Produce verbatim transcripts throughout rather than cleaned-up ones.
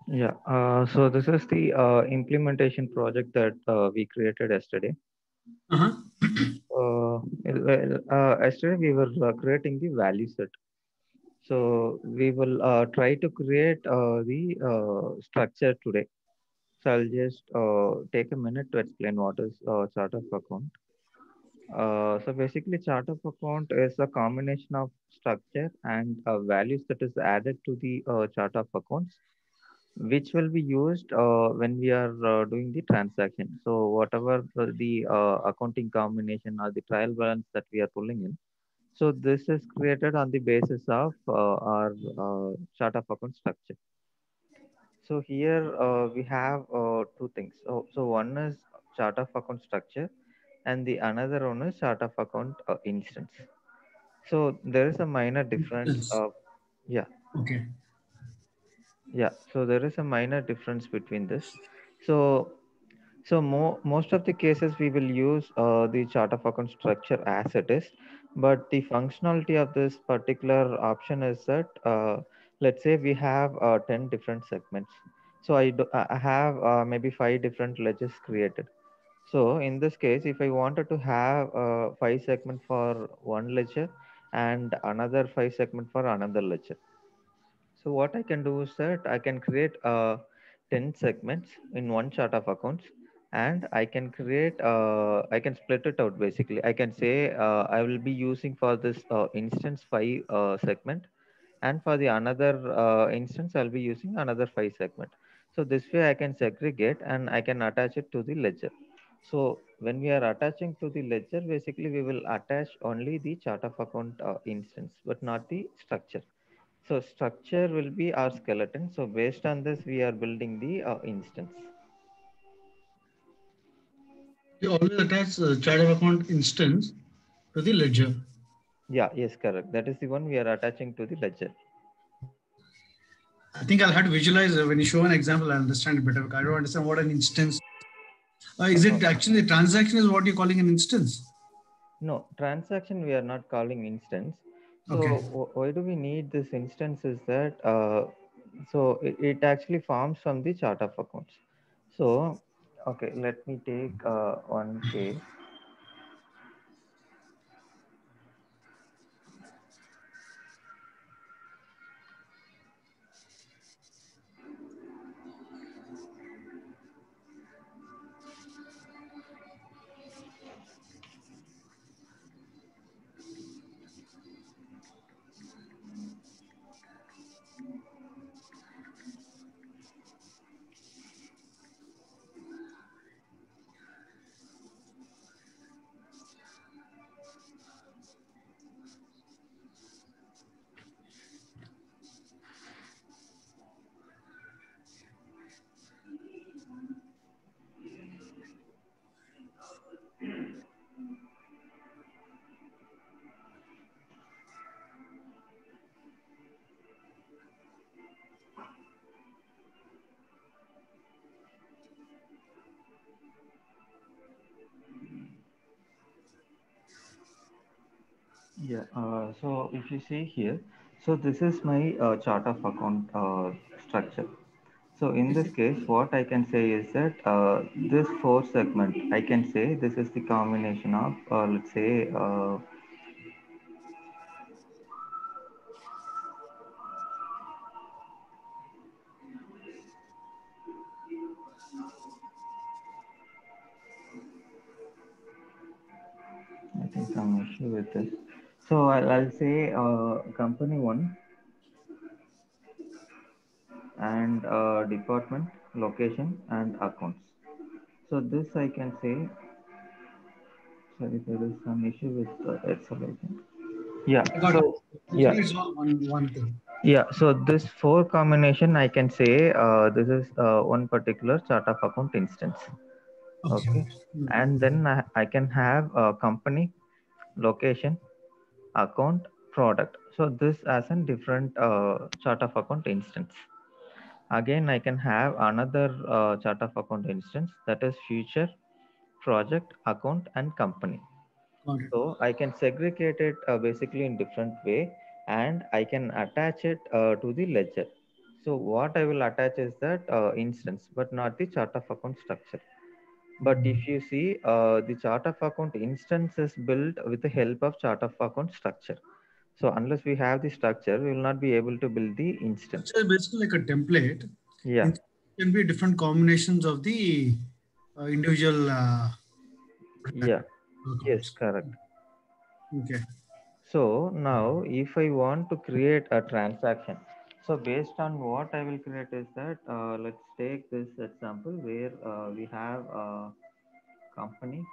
Yeah, uh, so this is the uh, implementation project that uh, we created yesterday. Uh-huh. Uh, well, uh, Yesterday we were uh, creating the value set. So we will uh, try to create uh, the uh, structure today. So I'll just uh, take a minute to explain what is uh, chart of account. Uh, so basically, chart of account is a combination of structure and uh, values that is added to the uh, chart of accounts, which will be used uh, when we are uh, doing the transaction. So whatever the, the uh, accounting combination or the trial balance that we are pulling in. So this is created on the basis of uh, our uh, chart of account structure. So here uh, we have uh, two things. So, so one is chart of account structure, and the another one is chart of account uh, instance. So there is a minor difference. Instance. Of yeah, Okay. yeah. So there is a minor difference between this. So so mo- most of the cases we will use uh, the chart of account structure as it is, but the functionality of this particular option is that uh, let's say we have uh, ten different segments. So I, do, I I have uh, maybe five different ledgers created. So in this case, if I wanted to have uh, five segment for one ledger and another five segment for another ledger, so what I can do is that I can create uh, ten segments in one chart of accounts, and I can create, uh, I can split it out basically. I can say uh, I will be using for this uh, instance five uh, segment, and for the another uh, instance, I'll be using another five segment. So this way I can segregate and I can attach it to the ledger. So when we are attaching to the ledger, basically we will attach only the chart of account uh, instance, but not the structure. So structure will be our skeleton. So based on this, we are building the uh, instance. You always attach uh, chart of account instance to the ledger. Yeah, yes, correct. That is the one we are attaching to the ledger. I think I'll have to visualize uh, when you show an example. I understand it better. Because I don't understand what an instance. Uh, is No, it actually the transaction is what you're calling an instance? no, transaction we are not calling instance. Okay. So wh- why do we need this instance is that uh, so it, it actually forms from the chart of accounts. So okay, let me take uh, one case. Yeah. Uh, so if you see here, so this is my uh, chart of account uh, structure. So in this case, what I can say is that uh, this four segment, I can say this is the combination of, uh, let's say, uh, I think some issue with this. So I'll, I'll say uh, company one and uh, department, location and accounts. So this I can say, sorry, there is some issue with uh, Excel, I think. Yeah. I got it. So yeah. Basically, it's all one one thing. Yeah, so this four combination, I can say uh, this is uh, one particular chart of account instance. Okay. Okay, and then I, I can have a company, location, account, product. So this as a different uh, chart of account instance. Again, I can have another uh, chart of account instance that is future, project, account, and company. Got it. So I can segregate it uh, basically in different way, and I can attach it uh, to the ledger. So what I will attach is that uh, instance, but not the chart of account structure. But if you see, uh, the chart of account instance is built with the help of chart of account structure. So unless we have the structure, we will not be able to build the instance. Structure is basically like a template. Yeah. It can be different combinations of the uh, individual uh, Yeah. Yes, accounts. correct. Okay. So now if I want to create a transaction, so based on what I will create is that, uh, let's take this example where uh, we have a company,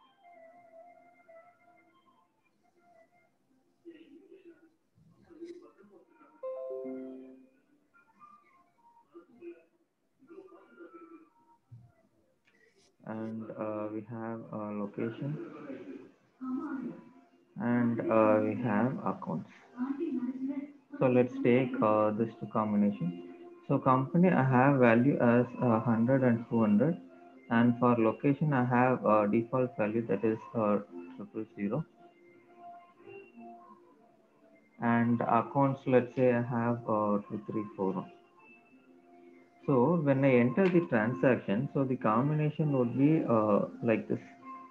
and uh, we have a location, and uh, we have accounts. So let's take uh, this two combination. So company I have value as uh, one hundred and two hundred, and for location I have a default value that is uh, triple zero, and accounts, let's say I have uh, two three four. So when I enter the transaction, so the combination would be uh, like this.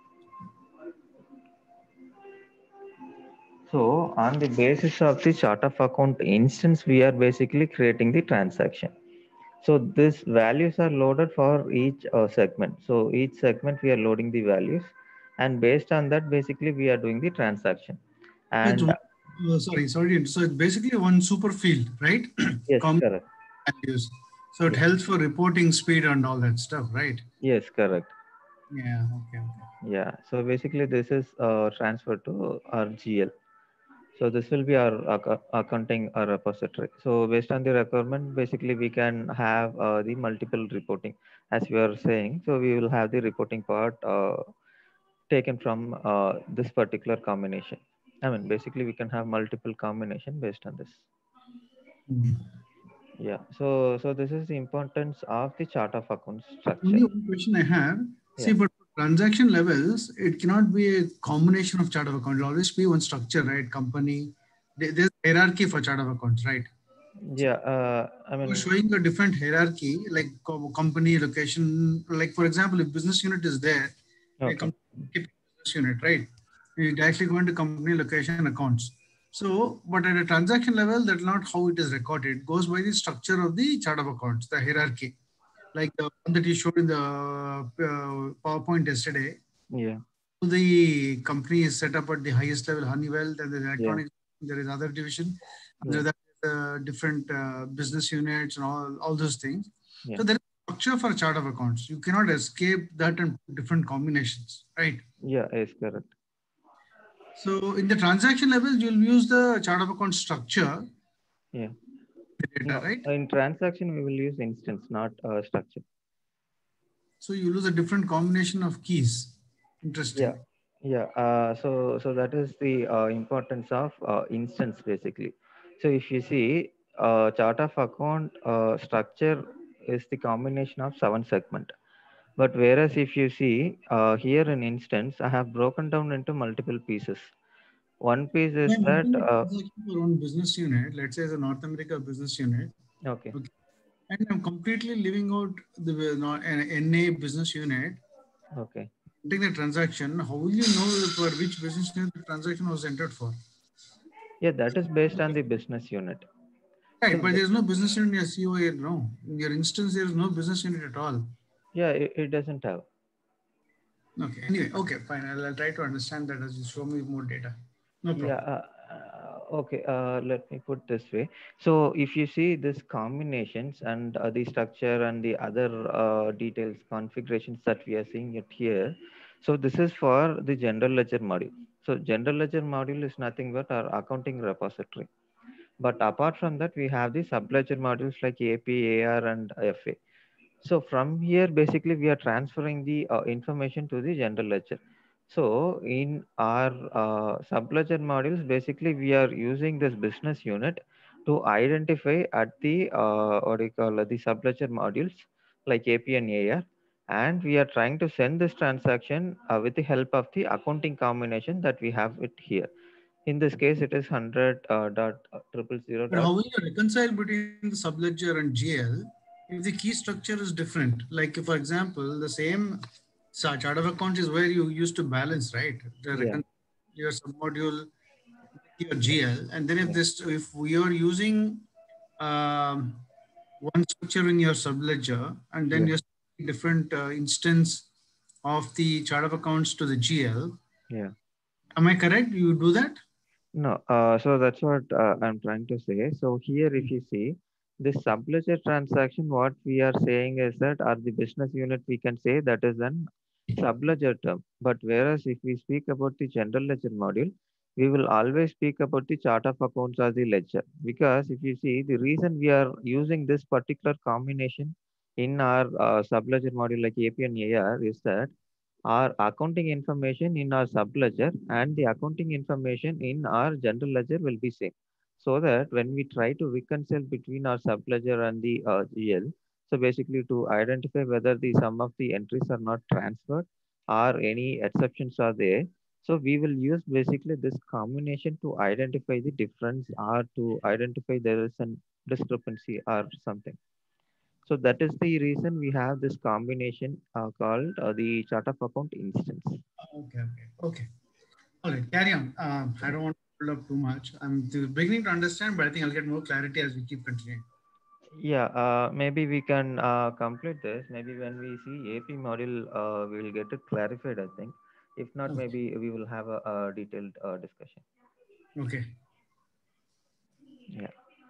So on the basis of the chart of account instance, we are basically creating the transaction. So these values are loaded for each uh, segment. So each segment we are loading the values, and based on that, basically we are doing the transaction. So it's And one, uh, sorry, sorry. So it's basically one super field, right? yes, Common correct. values. So it Yeah. helps for reporting speed and all that stuff, right? Yes, correct. Yeah. Okay. Okay. Yeah. So basically, this is uh, transferred to our G L. So this will be our acc- accounting uh, repository. So based on the requirement, basically we can have uh, the multiple reporting, as we are saying. So we will have the reporting part uh, taken from uh, this particular combination. I mean, basically we can have multiple combination based on this. Mhm. Yeah. So so this is the importance of the chart of accounts structure. Only one question I have. See, Yeah. but for transaction levels, it cannot be a combination of chart of accounts. It'll always be one structure, right? Company. There- There's hierarchy for chart of accounts, right? So Yeah. Uh, I you're mean, showing a different hierarchy, like co- company, location. Like for example, if business unit is there, a okay. company business unit, right? You directly go into company, location, accounts. So, but at a transaction level, that's not how it is recorded. It goes by the structure of the chart of accounts, the hierarchy, like the one that you showed in the uh, PowerPoint yesterday. Yeah. The company is set up at the highest level, Honeywell, then there's Yeah. electronics, there is other division, Yeah. under that uh, different uh, business units and all, all those things. Yeah. So there is a structure for chart of accounts. You cannot escape that and different combinations, right? Yeah. Is correct. So in the transaction level, you'll use the chart of account structure, Yeah. the data, No, right? in transaction we will use instance, not uh, structure. So you use a different combination of keys. Yeah, Interesting. yeah. Uh, so so that is the uh, importance of uh, instance basically. So if you see, uh, chart of account uh, structure is the combination of seven segment. But whereas if you see uh, here in instance, I have broken down into multiple pieces. One piece is I'm that having a uh, transaction for one business unit, let's say the North America business unit, okay, okay, and I'm completely leaving out the uh, an N A business unit. okay. Entering the transaction, how will you know for which business unit the transaction was entered for? Yeah, that is based on the business unit. Right, So but the, there's no business unit in your C O A, no. In your instance, there is no business unit at all. yeah, it, it doesn't have. Okay, anyway, okay, fine. I'll, I'll try to understand that as you show me more data. No Yeah, problem. uh, uh, okay. Uh, let me put this way. So, if you see this combinations and uh, the structure and the other uh, details configurations that we are seeing it here, so this is for the general ledger module. So, general ledger module is nothing but our accounting repository. But apart from that, we have the subledger modules like A P, A R, and F A. So from here, basically, we are transferring the uh, information to the general ledger. So in our uh, subledger modules, basically, we are using this business unit to identify at the uh, what do you call it, the subledger modules like A P and A R, and we are trying to send this transaction uh, with the help of the accounting combination that we have it here. In this case, it is one hundred uh, dot uh, triple zero But dot. how will you reconcile between the subledger and G L if the key structure is different? Like, for example, the same sa- chart of accounts is where you used to balance, right? The Yeah, recon- your submodule, your G L, and then if yeah, this, if we are using um, one structure in your subledger, and then yeah, you're different uh, instance of the chart of accounts to the G L. yeah. Am I correct? You do that? No, uh, so that's what uh, I'm trying to say. So here, if you see this subledger transaction, what we are saying is that, or the business unit, we can say that is an subledger term. But whereas if we speak about the general ledger module, we will always speak about the chart of accounts or the ledger. Because if you see, the reason we are using this particular combination in our uh, subledger module like A P and A R is that our accounting information in our subledger and the accounting information in our general ledger will be same, so that when we try to reconcile between our subledger and the uh, GL, so basically to identify whether the sum of the entries are not transferred or any exceptions are there, so we will use basically this combination to identify the difference or to identify there is an discrepancy or something. So that is the reason we have this combination uh, called uh, the chart of account instance. Okay, okay, okay. All right, carry on. Um, I don't want to pull up too much. I'm just beginning to understand, but I think I'll get more clarity as we keep continuing. Yeah, uh, maybe we can uh, complete this. Maybe when we see A P module, uh, we will get it clarified, I think. If not, Okay, maybe we will have a, a detailed uh, discussion. okay. Yeah,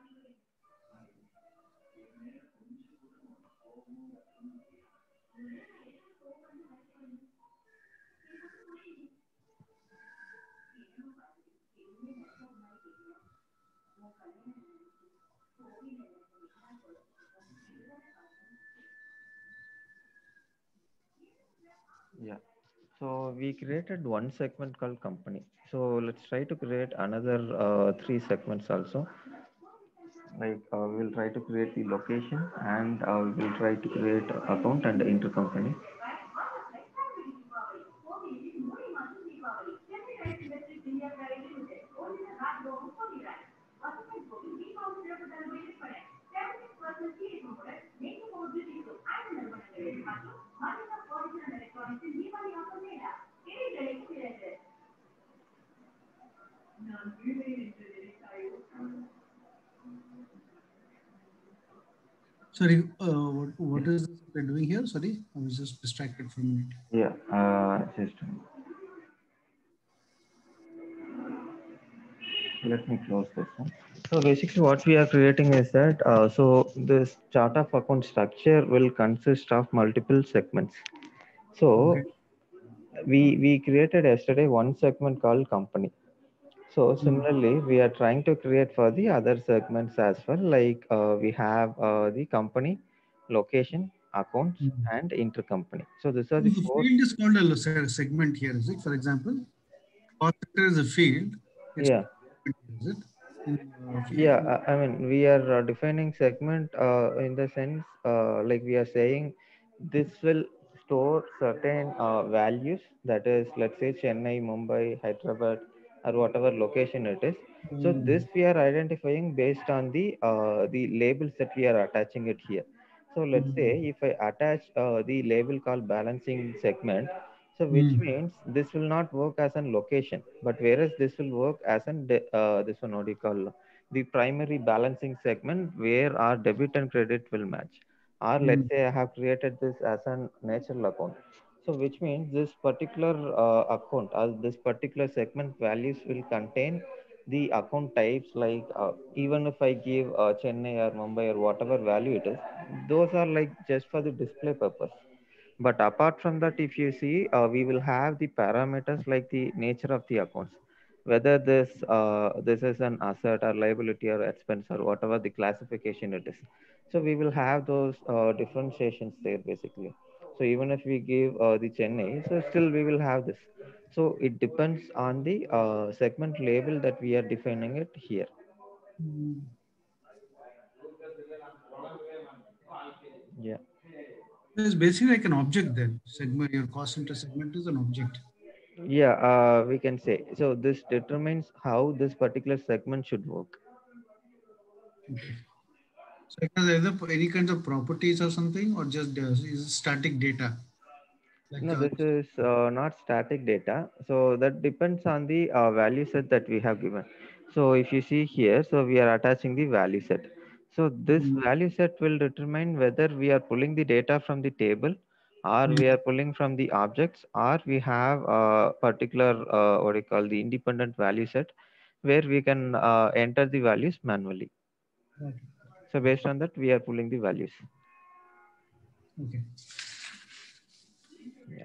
yeah. So we created one segment called company. So let's try to create another uh, three segments also. Like uh, we will try to create the location and uh, we will try to create account and intercompany. Sorry, uh, what, what is this we're doing here? Sorry, I was just distracted for a minute. Yeah, uh, just let me close this one. So basically, what we are creating is that uh, so this chart of account structure will consist of multiple segments. Okay. So we we created yesterday one segment called company. So Mm, similarly, we are trying to create for the other segments as well. Like uh, we have uh, the company, location, accounts, mm. and intercompany. So these are So the the four. field is called a se- segment here, is it? For example, cost center is a field. It's Yeah. called segment, is it? In, uh, Yeah, in, I I mean, we are uh, defining segment uh, in the sense uh, like we are saying this will store certain uh, values, that is, let's say Chennai, Mumbai, Hyderabad, or whatever location it is. So this mm, we are identifying based on the uh, the labels that we are attaching it here. So let's say mm, if I attach uh, the label called balancing segment, so which mm, means this will not work as an location, but whereas this will work as an de- uh, this one what do you call the primary balancing segment where our debit and credit will match. Or let's mm, say I have created this as an natural account. So which means this particular uh, account or this particular segment values will contain the account types, like uh, even if I give uh, Chennai or Mumbai or whatever value it is, those are like just for the display purpose. But apart from that, if you see, uh, we will have the parameters like the nature of the accounts, whether this uh, this is an asset or liability or expense or whatever the classification it is. So we will have those uh, differentiations there basically. So even if we give uh, the Chennai, so still we will have this. So it depends on the uh, segment label that we are defining it here. mm. Yeah. It's basically like an object then. Segment, your cost center segment is an object. Yeah, uh, we can say. So this determines how this particular segment should work. Okay. So it has either any kinds of properties or something, or just uh, is static data like No, uh, this is uh, not static data. So that depends on the uh, value set that we have given. So if you see here, so we are attaching the value set. So this mm, value set will determine whether we are pulling the data from the table, or mm, we are pulling from the objects, or we have a particular uh, what you call the independent value set where we can uh, enter the values manually. okay. So based on that, we are pulling the values. Okay. Yeah.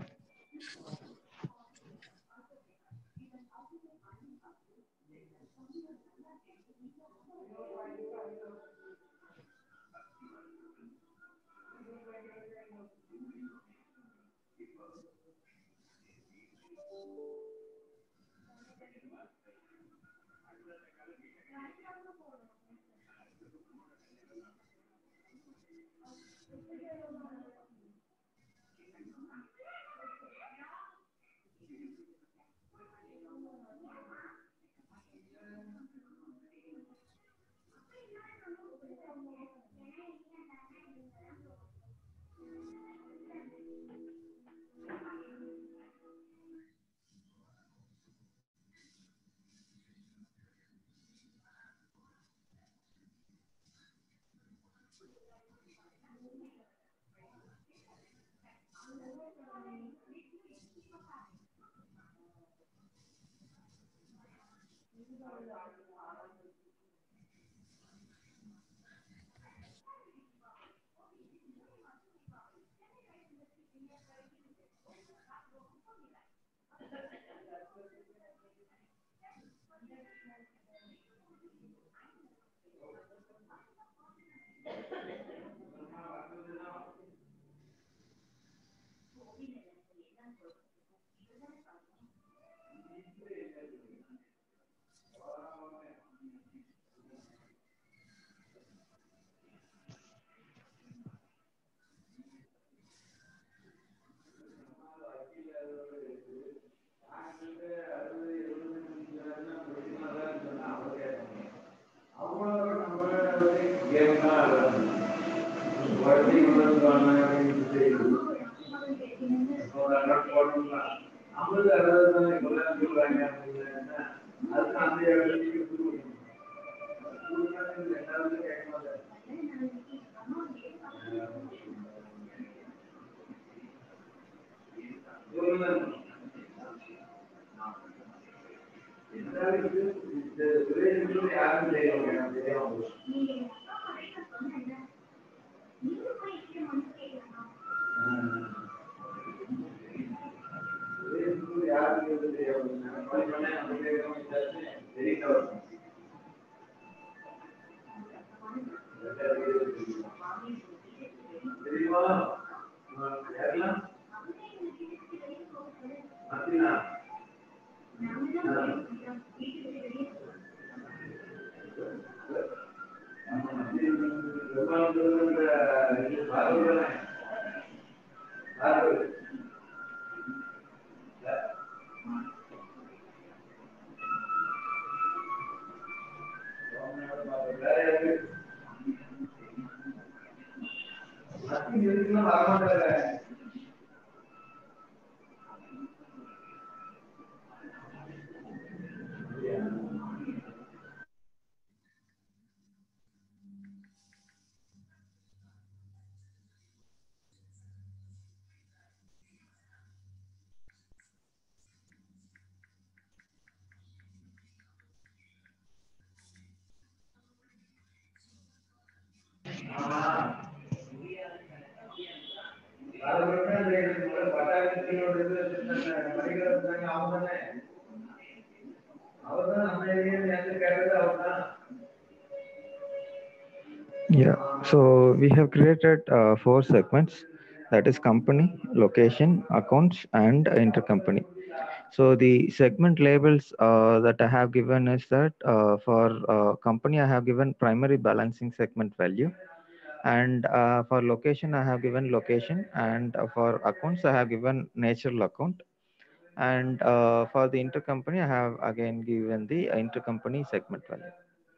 Yeah, so we have created uh, four segments, that is company, location, accounts, and intercompany. So the segment labels uh, that I have given is that uh, for uh, company I have given primary balancing segment value, and uh, for location I have given location, and uh, for accounts I have given natural account, And uh, for the intercompany, I have again given the intercompany segment value.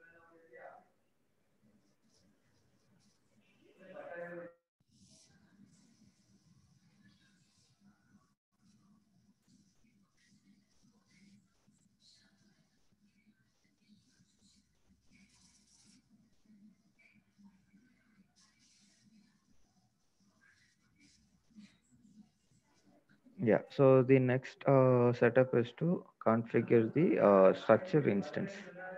Yeah, so the next uh, setup is to configure the uh, structure instance.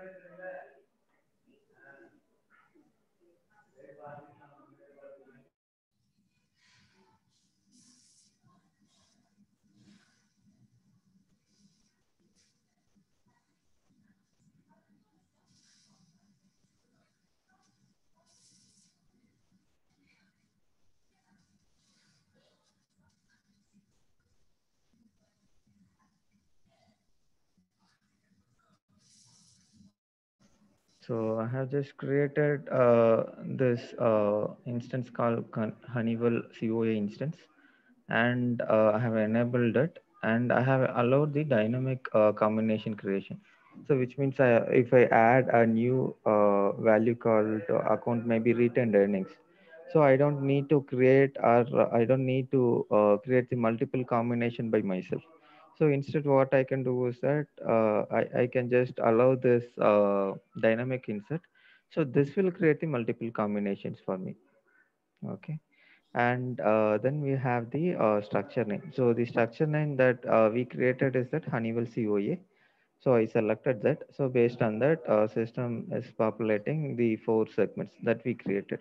So I have just created uh, this uh, instance called Con- Honeywell C O A instance, and uh, I have enabled it, and I have allowed the dynamic uh, combination creation. So which means I, if I add a new uh, value called uh, account maybe retained earnings, so I don't need to create or uh, I don't need to uh, create the multiple combination by myself. So instead, what I can do is that uh, I, I can just allow this uh, dynamic insert. So this will create the multiple combinations for me. Okay. And uh, then we have the uh, structure name. So the structure name that uh, we created is that Honeywell C O A. So I selected that. So based on that, uh, system is populating the four segments that we created.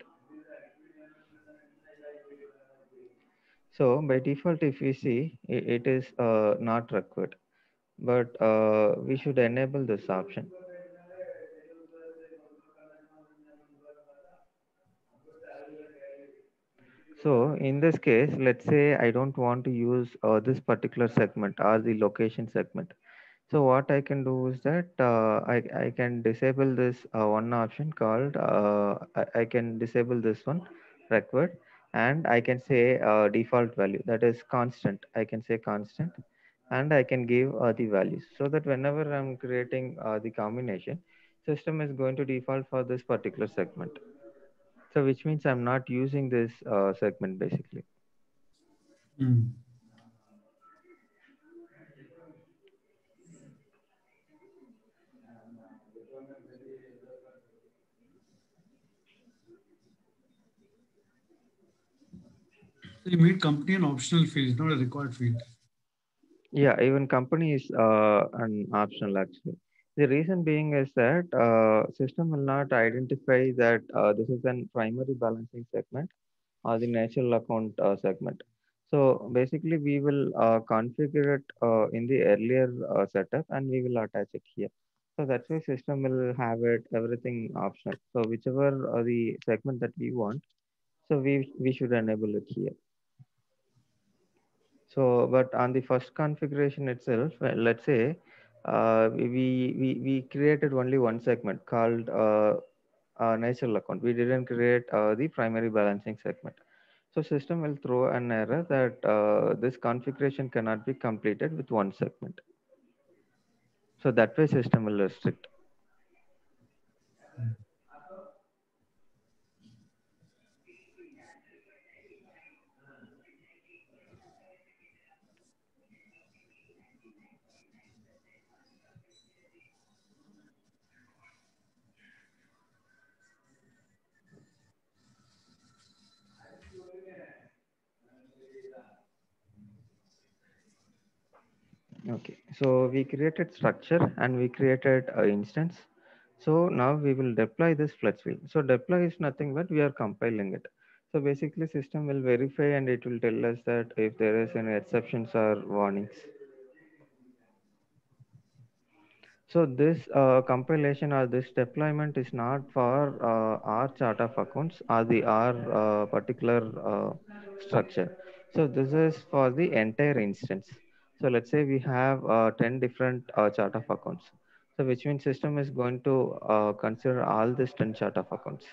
So by default, if we see, it, it is uh, not required, but uh, we should enable this option. So in this case, let's say I don't want to use uh, this particular segment or the location segment. So what I can do is that uh, I, I can disable this uh, one option called, uh, I, I can disable this one required, and I can say uh, default value, that is constant. I can say constant, and I can give uh, the values so that whenever I'm creating uh, the combination, system is going to default for this particular segment. So which means I'm not using this uh, segment basically. Mm. So you made company an optional field, not a required field. Yeah, even company is uh, an optional actually. The reason being is that uh, system will not identify that uh, this is an primary balancing segment or the natural account uh, segment. So basically, we will uh, configure it uh, in the earlier uh, setup, and we will attach it here. So that's why system will have it everything optional. So whichever uh, the segment that we want, so we we should enable it here. So, but on the first configuration itself, well, let's say uh, we, we, we created only one segment called uh, uh, natural account. We didn't create uh, the primary balancing segment. So system will throw an error that uh, this configuration cannot be completed with one segment. So that way system will restrict. Okay, so we created structure and we created uh, instance. So now we will deploy this flex wheel. So deploy is nothing but we are compiling it. So basically system will verify and it will tell us that if there is any exceptions or warnings. So this uh, compilation or this deployment is not for uh, our chart of accounts or the our uh, particular uh, structure. So this is for the entire instance. So let's say we have uh, ten different uh, chart of accounts. So which means system is going to uh, consider all these ten chart of accounts.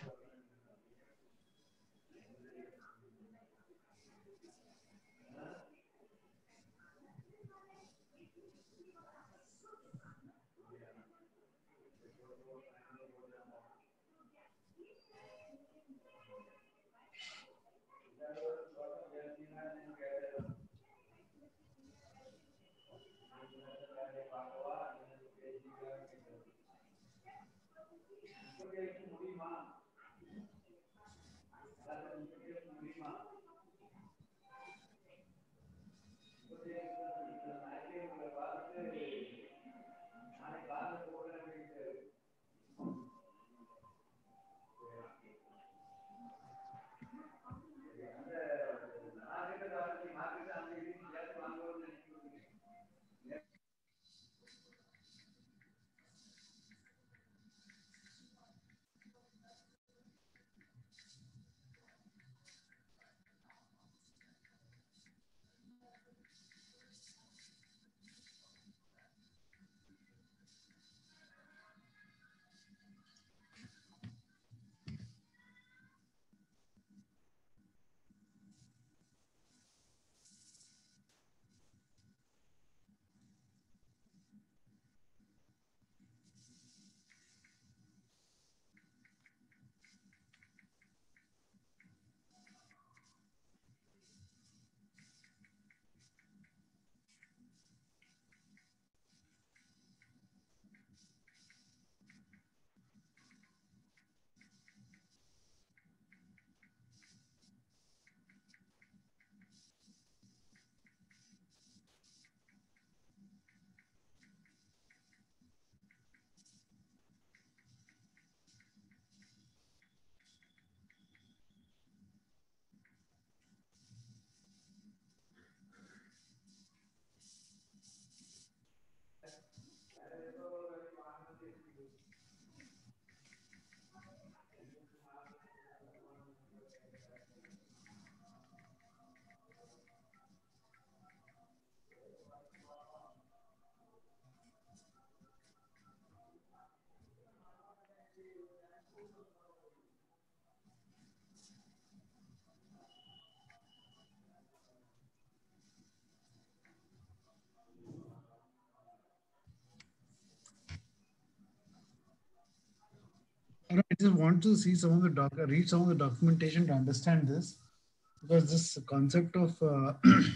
I don't- I just want to see some of the doc, read some of the documentation to understand this, because this concept of uh,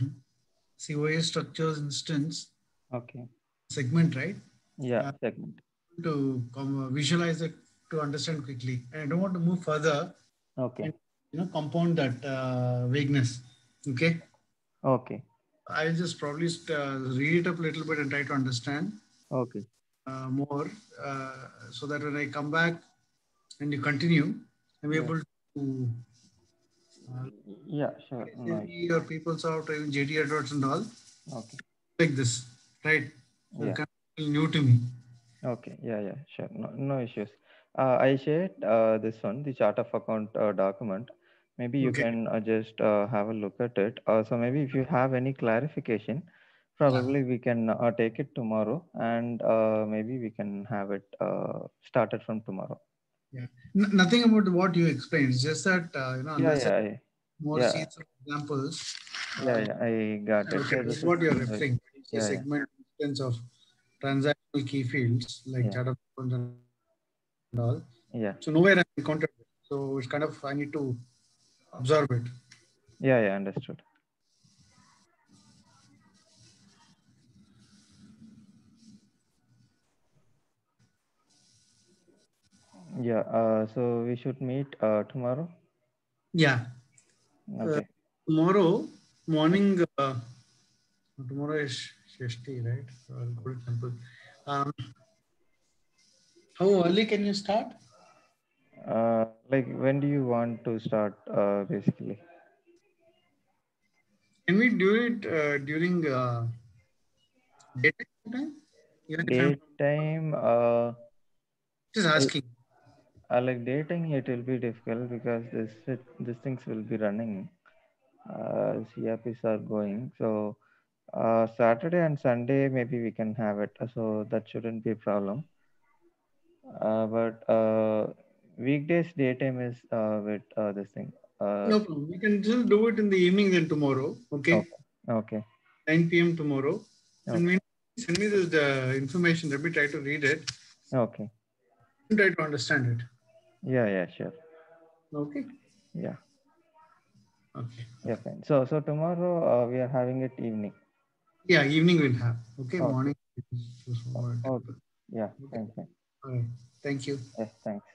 C O A structures instance Okay. segment, right? Yeah, Uh, segment. to com- visualize it to understand quickly, and I don't want to move further Okay. and you know compound that uh, vagueness. Okay, Okay. I'll just probably st- uh, read it up a little bit and try to understand Okay. uh, more, uh, so that when I come back and you continue, I'm Yeah. able to uh, Yeah, sure. No S A P issue. or PeopleSoft or even J D Edwards and all Okay. like this, right? So it's Yeah. kind of new to me. Okay. Yeah, yeah, sure. No, no issues. Uh, I shared uh, this one, the chart of account uh, document. Maybe you Okay. can uh, just uh, have a look at it. Uh, so maybe if you have any clarification, Yeah. probably we can uh, take it tomorrow, and uh, maybe we can have it uh, started from tomorrow. Yeah. N- nothing about what you explained. It's just that uh, you know, Yeah, unless I yeah, I, more yeah, see some examples. yeah, Uh, yeah. I got it. okay, So this this is is what you're no referring. issue. When you say Yeah, yeah, segment instance of transactional key fields like yeah, chart of accounts and all. So nowhere I yeah, encountered it. So it's kind of I need to absorb it. yeah, yeah. Understood. Yeah. Uh, so we should meet uh, tomorrow. Yeah. Uh, Okay. tomorrow morning. Uh, tomorrow is Shashti, right? So I'll go to temple. Um, how early can you start? Uh, like when do you want to start? Uh, basically, Can we do it uh, during uh, daytime time? Even if I'm daytime. Uh, just I, asking. uh, like daytime, it will be difficult because this it- these things will be running. Uh, C R Ps are going. So uh, Saturday and Sunday, maybe we can have it. So that shouldn't be a problem. Uh, but uh, weekdays daytime is uh, with uh, this thing. Uh, No problem. We can just do it in the evening then tomorrow. Okay. okay, okay, nine p m tomorrow. And okay, when send me this the information, let me try to read it okay. and try to understand it. Yeah, yeah, sure. Okay. Yeah, Okay. yeah, fine. So so tomorrow uh, we are having it evening. Yeah, evening we'll have. Okay, Okay, morning. Just o- forward. okay. Yeah, Okay. fine, fine. All right. Thank you. Yeah, thanks.